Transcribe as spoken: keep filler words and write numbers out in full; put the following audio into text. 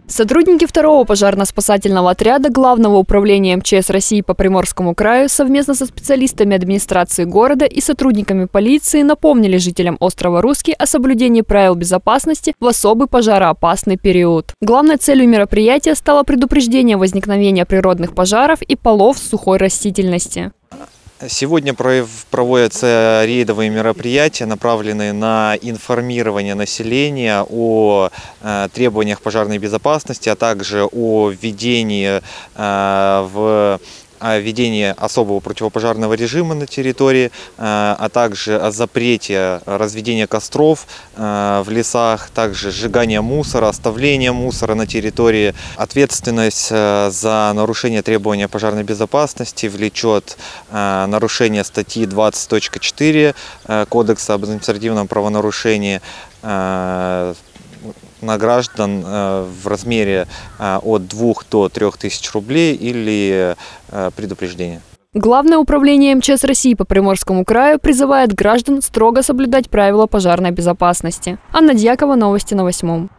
Сотрудники второго пожарно-спасательного отряда Главного управления эм че эс России по Приморскому краю совместно со специалистами администрации города и сотрудниками полиции напомнили жителям острова Русский о соблюдении правил безопасности в особый пожароопасный период. Главной целью мероприятия стало предупреждение возникновения природных пожаров и полов сухой растительности. Сегодня проводятся рейдовые мероприятия, направленные на информирование населения о требованиях пожарной безопасности, а также о введении в о введении особого противопожарного режима на территории, а также о запрете разведения костров в лесах, также сжигания мусора, оставления мусора на территории. Ответственность за нарушение требования пожарной безопасности влечет нарушение статьи двадцать точка четыре Кодекса об административном правонарушении на граждан в размере от двух до трёх тысяч рублей или предупреждение. Главное управление эм че эс России по Приморскому краю призывает граждан строго соблюдать правила пожарной безопасности. Анна Дьякова, новости на восьмом.